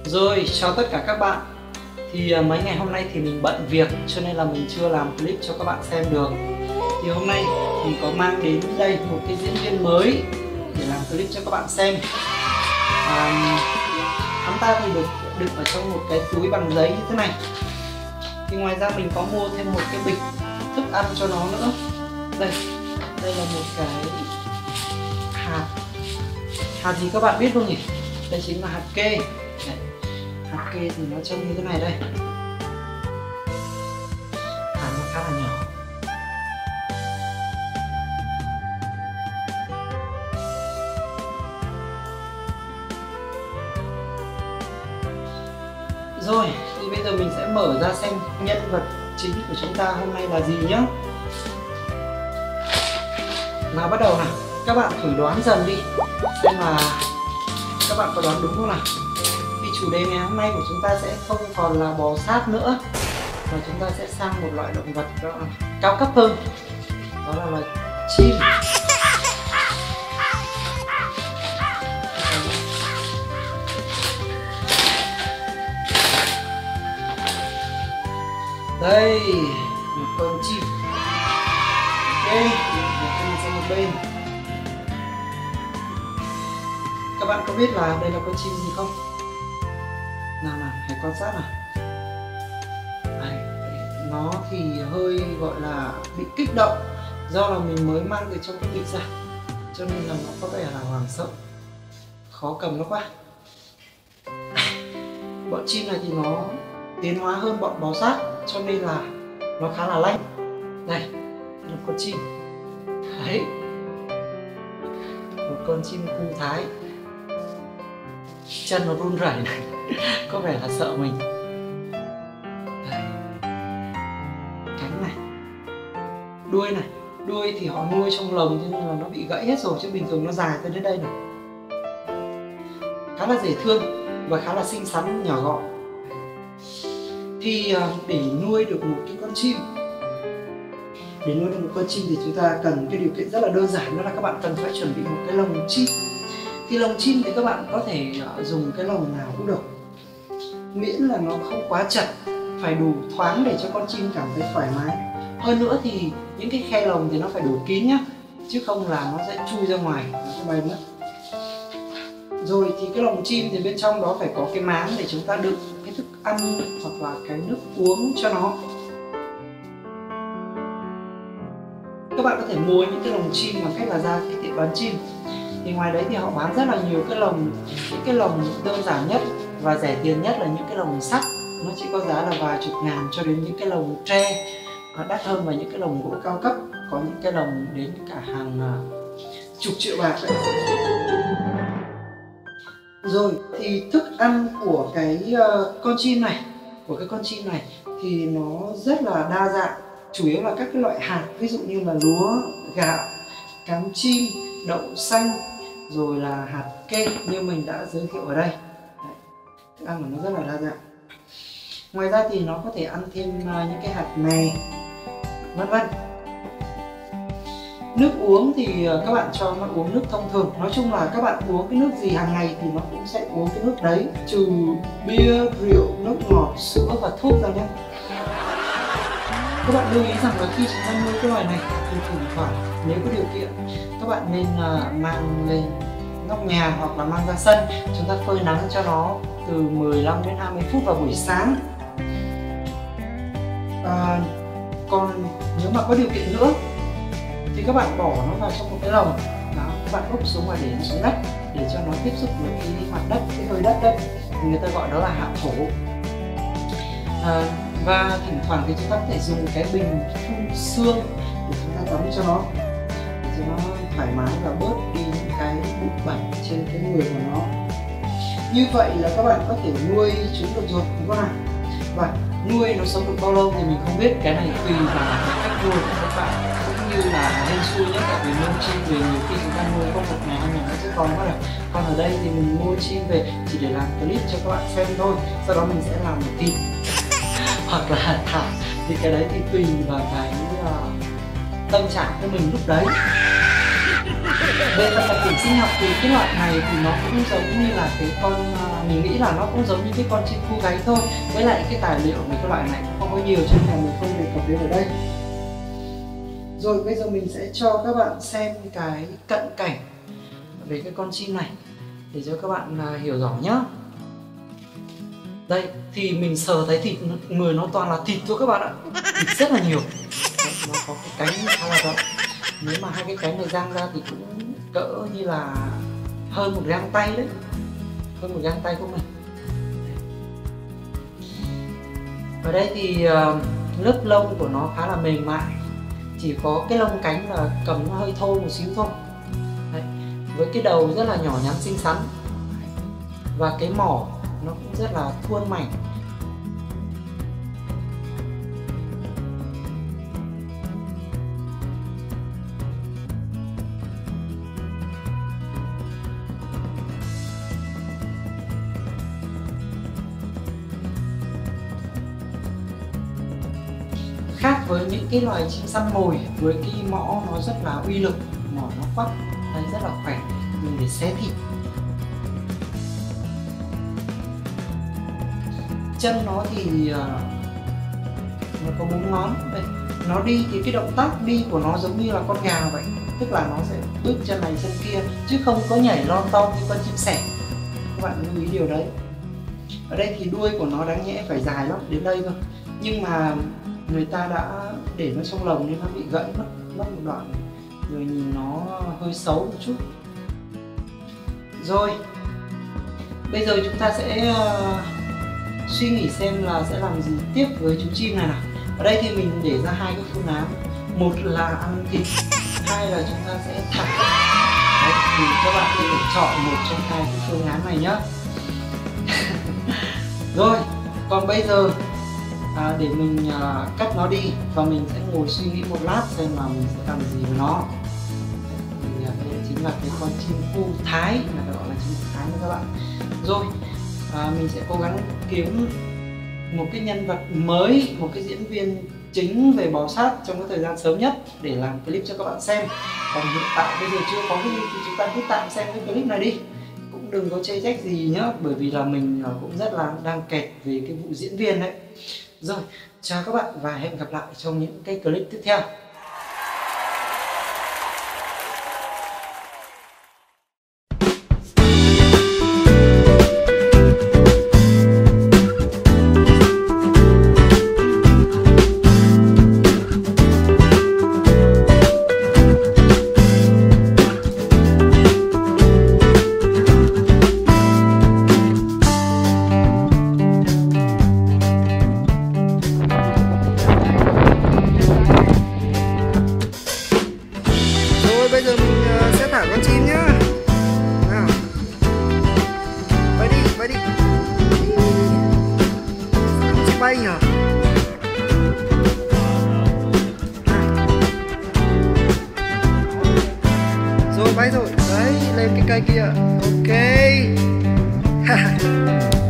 Rồi, chào tất cả các bạn. Thì mấy ngày hôm nay thì mình bận việc cho nên là mình chưa làm clip cho các bạn xem được. Thì hôm nay mình có mang đến đây một cái diễn viên mới để làm clip cho các bạn xem. Hắn ta thì được đựng ở trong một cái túi bằng giấy như thế này. Thì ngoài ra mình có mua thêm một cái bịch thức ăn cho nó nữa. Đây là một cái hạt gì các bạn biết không nhỉ? Đây chính là hạt kê. Hạt kê thì nó trông như thế này đây. Hạt nó khá là nhỏ. Rồi, thì bây giờ mình sẽ mở ra xem nhân vật chính của chúng ta hôm nay là gì nhá. Nào bắt đầu nào, các bạn thử đoán dần đi, xem là các bạn có đoán đúng không nào. Vì chủ đề ngày hôm nay của chúng ta sẽ không còn là bò sát nữa, mà chúng ta sẽ sang một loại động vật cao cấp hơn, đó là loài chim. Đây, một con chim. Ok, mình sang một bên. Các bạn có biết là đây là con chim gì không? Nào, hãy quan sát nào. Đây, nó thì hơi gọi là bị kích động do là mình mới mang từ trong cái bịch ra, cho nên là nó có vẻ là hoảng sợ, khó cầm nó quá. Bọn chim này thì nó tiến hóa hơn bọn bò sát, cho nên là nó khá là lanh. Đây là con chim. Đấy, một con chim cu Thái. Chân nó run rẩy này, có vẻ là sợ mình. Đây, cánh này, đuôi thì họ nuôi trong lồng cho nên là nó bị gãy hết rồi, chứ bình thường nó dài tới đến đây này. Khá là dễ thương và khá là xinh xắn, nhỏ gọn. Thì để nuôi được một cái con chim, thì chúng ta cần cái điều kiện rất là đơn giản, đó là các bạn cần phải chuẩn bị một cái lồng chim. Thì lồng chim thì các bạn có thể dùng cái lồng nào cũng được, miễn là nó không quá chật, phải đủ thoáng để cho con chim cảm thấy thoải mái. Hơn nữa thì những cái khe lồng thì nó phải đủ kín nhá, chứ không là nó sẽ chui ra ngoài, nó sẽ bay mất. Rồi thì cái lồng chim thì bên trong đó phải có cái máng để chúng ta đựng cái thức ăn hoặc là cái nước uống cho nó. Các bạn có thể mua những cái lồng chim bằng cách là ra cái tiệm bán chim. Thì ngoài đấy thì họ bán rất là nhiều cái lồng. Những cái lồng đơn giản nhất và rẻ tiền nhất là những cái lồng sắt, nó chỉ có giá là vài chục ngàn, cho đến những cái lồng tre đắt hơn, và những cái lồng gỗ cao cấp có những cái lồng đến cả hàng chục triệu bạc đấy. Rồi thì thức ăn của cái con chim này, thì nó rất là đa dạng, chủ yếu là các cái loại hạt, ví dụ như là lúa, gạo, cám chim, đậu xanh, rồi là hạt kê như mình đã giới thiệu ở đây. Đấy, thức ăn của nó rất là đa dạng. Ngoài ra thì nó có thể ăn thêm những cái hạt mè, vân vân. Nước uống thì các bạn cho nó uống nước thông thường. Nói chung là các bạn uống cái nước gì hàng ngày thì nó cũng sẽ uống cái nước đấy, trừ bia, rượu, nước ngọt, sữa và thuốc ra nhé. Các bạn lưu ý rằng là khi chúng ta nuôi cái loài này thì thỉnh thoảng nếu có điều kiện các bạn nên mang lên nóc nhà hoặc là mang ra sân, chúng ta phơi nắng cho nó từ 15 đến 20 phút vào buổi sáng. Còn nếu mà có điều kiện nữa thì các bạn bỏ nó vào trong một cái lồng đó, các bạn úp xuống và để nó xuống đất để cho nó tiếp xúc với cái mặt đất, cái hơi đất đấy, người ta gọi đó là hạ thổ. Và thỉnh thoảng thì chúng ta có thể dùng cái bình phun sương để chúng ta tắm cho nó, để cho nó thoải mái và bớt đi những cái bụi bẩn trên cái người của nó. Như vậy là các bạn có thể nuôi chúng được rồi, đúng không nào? Và nuôi nó sống được bao lâu thì mình không biết, cái này tùy vào cách nuôi của các bạn, cũng như là hên xui nhé. Tại vì nuôi chim về nhiều khi chúng ta nuôi có một ngày hai ngày nó sẽ còn mất rồi. Còn ở đây thì mình mua chim về chỉ để làm clip cho các bạn xem thôi, sau đó mình sẽ làm một thịt hoặc là thả, thì cái đấy thì tùy vào cái tâm trạng của mình lúc đấy. Về phần đặc điểm sinh học thì cái loại này thì nó cũng giống như là cái con, mình nghĩ là nó cũng giống như cái con chim cu gáy thôi. Với lại cái tài liệu về cái loại này cũng không có nhiều cho nên là mình không đề cập đến ở đây. Rồi bây giờ mình sẽ cho các bạn xem cái cận cảnh về cái con chim này để cho các bạn hiểu rõ nhá. Đây thì mình sờ thấy thịt người nó toàn là thịt thôi các bạn ạ, thịt rất là nhiều. Đấy, nó có cái cánh khá là rộng, nếu mà hai cái cánh này dang ra thì cũng cỡ như là hơn một gang tay đấy, hơn một gang tay của mình. Ở đây thì lớp lông của nó khá là mềm mại, chỉ có cái lông cánh là cầm nó hơi thô một xíu thôi. Đấy. Với cái đầu rất là nhỏ nhắn xinh xắn và cái mỏ nó cũng rất là thuôn mảnh. Khác với những cái loài chim săn mồi với cái mõ nó rất là uy lực, mỏ nó quắc, đây rất là khỏe, dùng để xé thịt. Chân nó thì nó có 4 ngón đây. Nó đi thì cái động tác đi của nó giống như là con gà vậy, tức là nó sẽ bước chân này chân kia chứ không có nhảy lon ton như con chim sẻ. Các bạn lưu ý điều đấy. Ở đây thì đuôi của nó đáng nhẽ phải dài lắm, đến đây thôi, nhưng mà người ta đã để nó trong lồng nên nó bị gãy mất một đoạn rồi, nhìn nó hơi xấu một chút. Rồi bây giờ chúng ta sẽ suy nghĩ xem là sẽ làm gì tiếp với chú chim này nào. Ở đây thì mình để ra hai cái phương án, một là ăn thịt, hai là chúng ta sẽ thả. Đấy, thì các bạn có thể chọn một trong hai cái phương án này nhé. Rồi còn bây giờ để mình cắt nó đi và mình sẽ ngồi suy nghĩ một lát xem là mình sẽ làm gì với nó. Thì đây chính là cái con chim cu Thái, là gọi là chim cu Thái nha các bạn. Rồi mình sẽ cố gắng kiếm một cái nhân vật mới, một cái diễn viên chính về bò sát trong cái thời gian sớm nhất để làm clip cho các bạn xem. Còn hiện tại bây giờ chưa có clip thì chúng ta cứ tạm xem cái clip này đi, cũng đừng có chê trách gì nhá, bởi vì là mình cũng rất là đang kẹt về cái vụ diễn viên đấy. Rồi, chào các bạn và hẹn gặp lại trong những cái clip tiếp theo. Bây giờ mình sẽ thả con chim nhá. Nào. Bay đi. Chim bay nhỉ? Rồi bay rồi. Đấy, lên cái cây kia. Ok.